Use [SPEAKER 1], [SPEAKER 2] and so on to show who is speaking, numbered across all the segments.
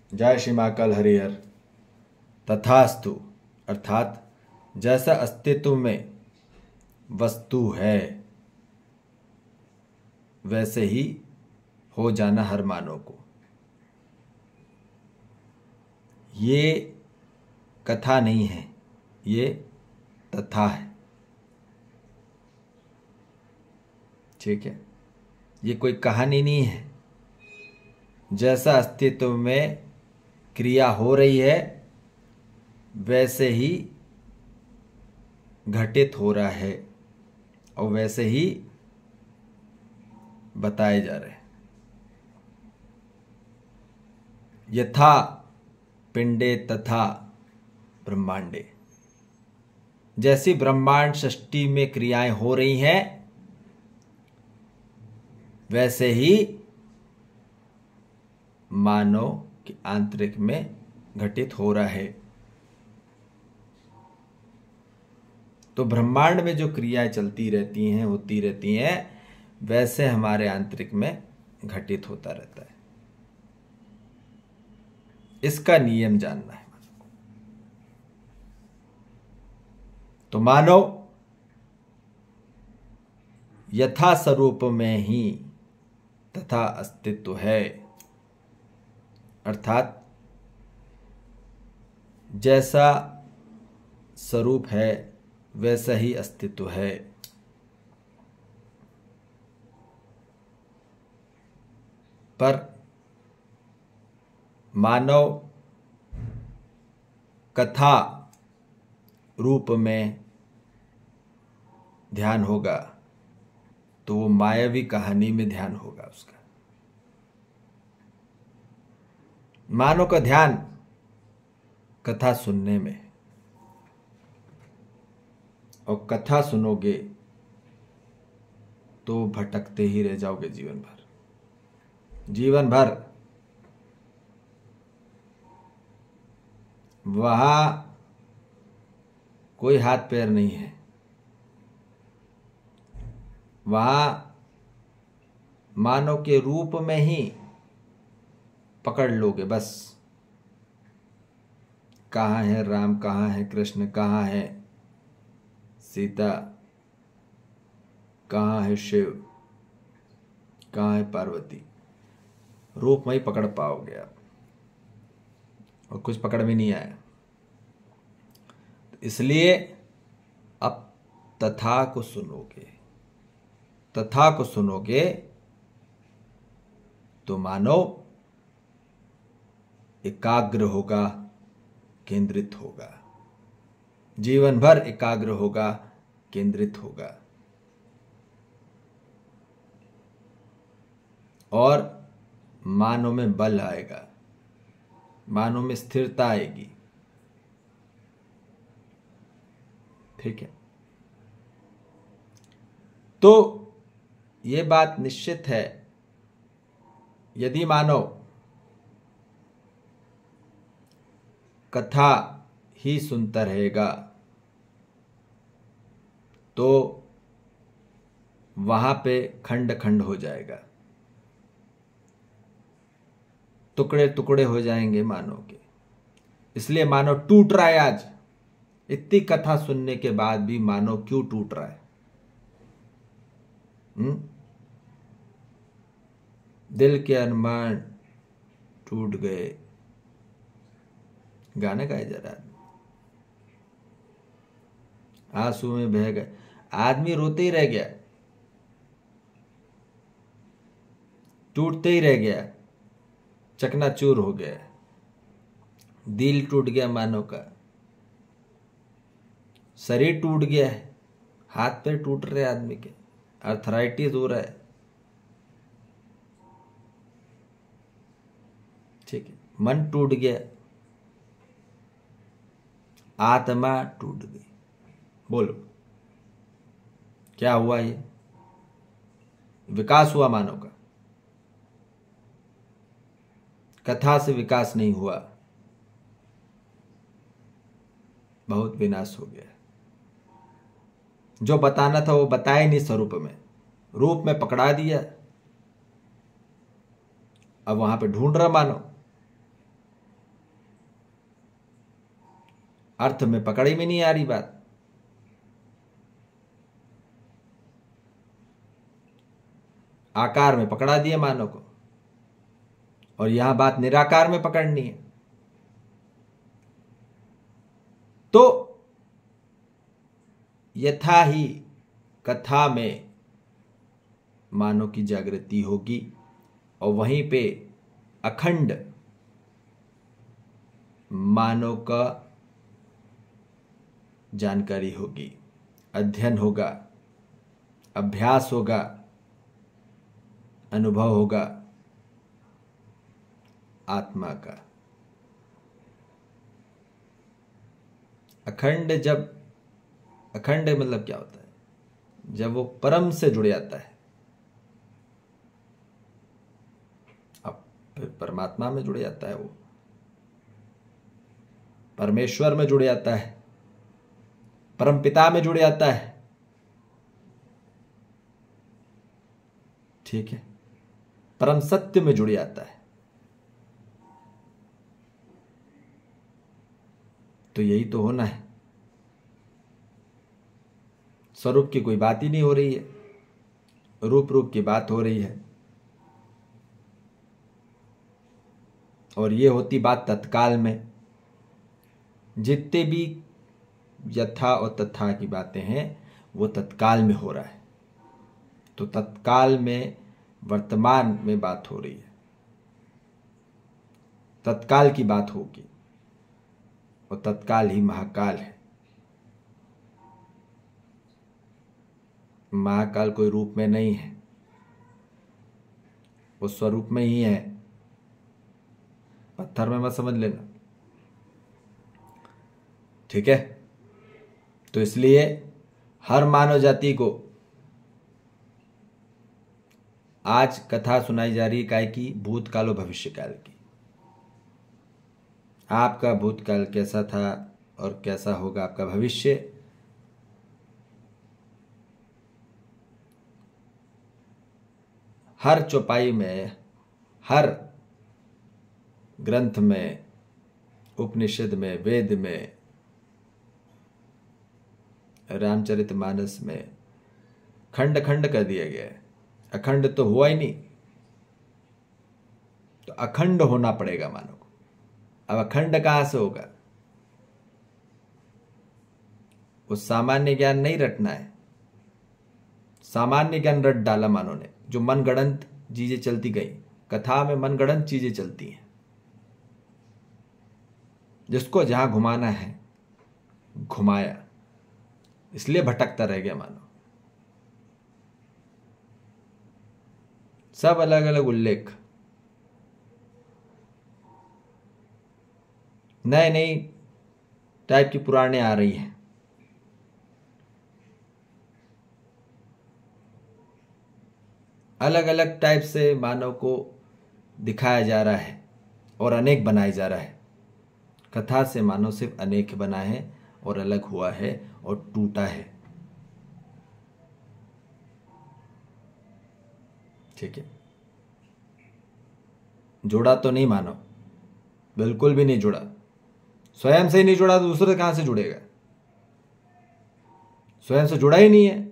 [SPEAKER 1] जय श्री महाकाल हरिहर। तथास्तु अर्थात जैसा अस्तित्व में वस्तु है वैसे ही हो जाना हर मानव को। ये कथा नहीं है, ये तथा है। ठीक है, ये कोई कहानी नहीं है। जैसा अस्तित्व में क्रिया हो रही है वैसे ही घटित हो रहा है और वैसे ही बताए जा रहे हैं। यथा पिंडे तथा ब्रह्मांडे, जैसी ब्रह्मांड सृष्टि में क्रियाएं हो रही हैं वैसे ही मानव के आंतरिक में घटित हो रहा है। तो ब्रह्मांड में जो क्रियाएं चलती रहती हैं, होती रहती हैं, वैसे हमारे आंतरिक में घटित होता रहता है। इसका नियम जानना है। तो मानव यथा स्वरूप में ही तथा अस्तित्व है, अर्थात जैसा स्वरूप है वैसा ही अस्तित्व है। पर मानव कथा रूप में ध्यान होगा तो वो मायावी कहानी में ध्यान होगा उसका। मानव का ध्यान कथा सुनने में, और कथा सुनोगे तो भटकते ही रह जाओगे जीवन भर। जीवन भर वहां कोई हाथ पैर नहीं है, वहां मानव के रूप में ही पकड़ लोगे बस। कहाँ है राम, कहाँ है कृष्ण, कहाँ है सीता, कहाँ है शिव, कहाँ है पार्वती, रूप में ही पकड़ पाओगे आप, और कुछ पकड़ में नहीं आया। तो इसलिए अब तथा को सुनोगे, तथा को सुनोगे तो मानव एकाग्र होगा, केंद्रित होगा, जीवन भर एकाग्र होगा, केंद्रित होगा, और मानव में बल आएगा, मानव में स्थिरता आएगी। ठीक है, तो ये बात निश्चित है, यदि मानव कथा ही सुनता रहेगा तो वहां पे खंड खंड हो जाएगा, टुकड़े टुकड़े हो जाएंगे मानव के। इसलिए मानव टूट रहा है आज। इतनी कथा सुनने के बाद भी मानव क्यों टूट रहा है? दिल के अरमान टूट गए, गाना गाया जा रहा है, आंसू में बह गए, आदमी रोते ही रह गया, टूटते ही रह गया, चकनाचूर हो गया, दिल टूट गया मानव का, शरीर टूट गया है, हाथ पैर टूट रहे आदमी के, आर्थराइटिस हो रहा है। ठीक है, मन टूट गया, आत्मा टूट गई। बोलो क्या हुआ? ये विकास हुआ मानव का, कथा से विकास नहीं हुआ, बहुत विनाश हो गया। जो बताना था वो बताया नहीं, स्वरूप में, रूप में पकड़ा दिया। अब वहां पे ढूंढ रहा मानव, अर्थ में पकड़ ही में नहीं आ रही बात। आकार में पकड़ा दिए मानव को, और यहां बात निराकार में पकड़नी है। तो यथा ही कथा में मानव की जागृति होगी, और वहीं पे अखंड मानव का जानकारी होगी, अध्ययन होगा, अभ्यास होगा, अनुभव होगा आत्मा का। अखंड मतलब क्या होता है? जब वो परम से जुड़ जाता है, अब फिर परमात्मा में जुड़ जाता है, वो परमेश्वर में जुड़ जाता है, परम पिता में जुड़ जाता है। ठीक है, परम सत्य में जुड़ जाता है। तो यही तो होना है। स्वरूप की कोई बात ही नहीं हो रही है, रूप की बात हो रही है। और ये होती बात तत्काल में। जितने भी यथा और तथा की बातें हैं वो तत्काल में हो रहा है। तो तत्काल में वर्तमान में बात हो रही है, तत्काल की बात होगी, और तत्काल ही महाकाल है। महाकाल कोई रूप में नहीं है, वो स्वरूप में ही है। पत्थर में मत समझ लेना, ठीक है। तो इसलिए हर मानव जाति को आज कथा सुनाई जा रही है, काय की? भूतकाल और भविष्यकाल की। आपका भूतकाल कैसा था और कैसा होगा आपका भविष्य, हर चौपाई में, हर ग्रंथ में, उपनिषद में, वेद में, रामचरितमानस में खंड खंड कर दिया गया है। अखंड तो हुआ ही नहीं, तो अखंड होना पड़ेगा मानव को। अब अखंड कहां से होगा? वो सामान्य ज्ञान नहीं रटना है। सामान्य ज्ञान रट डाला मानव ने, जो मनगढ़ंत चीजें चलती गई। कथा में मनगढ़ंत चीजें चलती हैं, जिसको जहां घुमाना है घुमाया, इसलिए भटकता रह गया मानव। सब अलग अलग उल्लेख, नए नई टाइप की पुराणे आ रही हैं। अलग अलग टाइप से मानव को दिखाया जा रहा है और अनेक बनाया जा रहा है। कथा से मानव सिर्फ अनेक बना है और अलग हुआ है और टूटा है। ठीक है, जुड़ा तो नहीं मानव, बिल्कुल भी नहीं जुड़ा। स्वयं से ही नहीं जुड़ा तो दूसरे कहां से जुड़ेगा? स्वयं से जुड़ा ही नहीं है।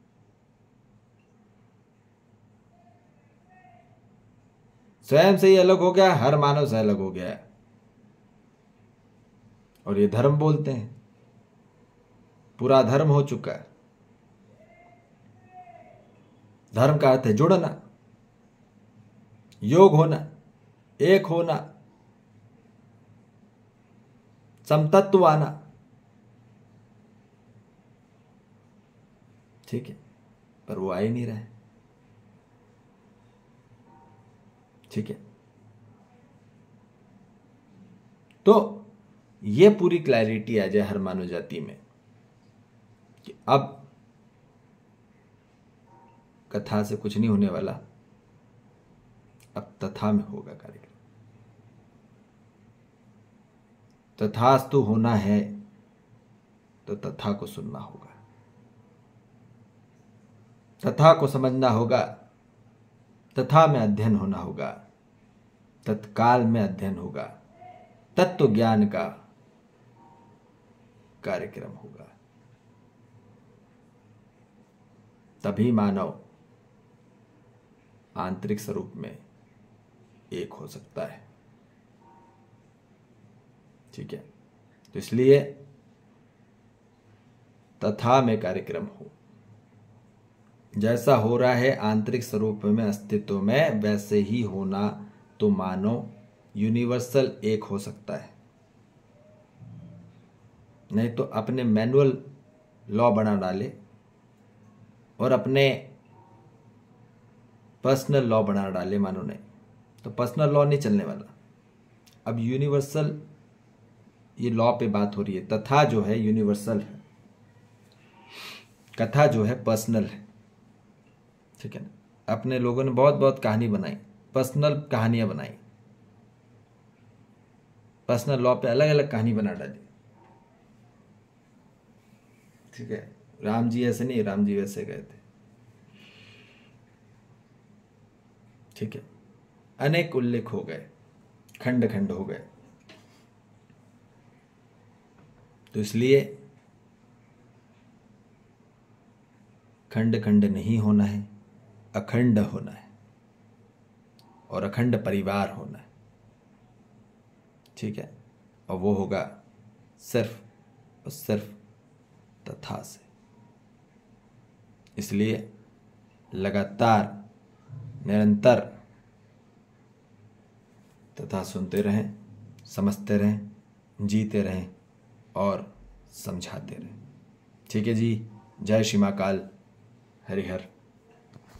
[SPEAKER 1] स्वयं से ही अलग हो गया, हर मानव से अलग हो गया है। और ये धर्म बोलते हैं, पूरा धर्म हो चुका है। धर्म का अर्थ है जुड़ना, योग होना, एक होना, समतत्व आना। ठीक है, पर वो आ ही नहीं रहा है। ठीक है, तो ये पूरी क्लैरिटी आ जाए हर मानव जाति में कि अब कथा से कुछ नहीं होने वाला, अब तथा में होगा कार्यक्रम। तथास्तु होना है तो तथा को सुनना होगा, तथा को समझना होगा, तथा में अध्ययन होना होगा, तत्काल में अध्ययन होगा, तत्व ज्ञान का। कार्यक्रम होगा, तभी मानव आंतरिक स्वरूप में एक हो सकता है। ठीक है, तो इसलिए तथा में कार्यक्रम हो, जैसा हो रहा है आंतरिक स्वरूप में अस्तित्व में, वैसे ही होना तो मानो यूनिवर्सल एक हो सकता है। नहीं तो अपने मैनुअल लॉ बना डाले और अपने पर्सनल लॉ बना डाले मानो ने, तो पर्सनल लॉ नहीं चलने वाला। अब यूनिवर्सल, ये लॉ पे बात हो रही है। तथा जो है यूनिवर्सल है, कथा जो है पर्सनल है। ठीक है ना, अपने लोगों ने बहुत बहुत कहानी बनाई, पर्सनल कहानियां बनाई, पर्सनल लॉ पे अलग अलग कहानी बना डाली। ठीक है, राम जी ऐसे नहीं, राम जी वैसे गए थे। ठीक है, अनेक उल्लेख हो गए, खंड खंड हो गए। तो इसलिए खंड खंड नहीं होना है, अखंड होना है, और अखंड परिवार होना है। ठीक है, और वो होगा सिर्फ और सिर्फ तथा से। इसलिए लगातार निरंतर तथा सुनते रहें, समझते रहें, जीते रहें और समझाते रहें। ठीक है जी, जय श्री महाकाल, हरिहर।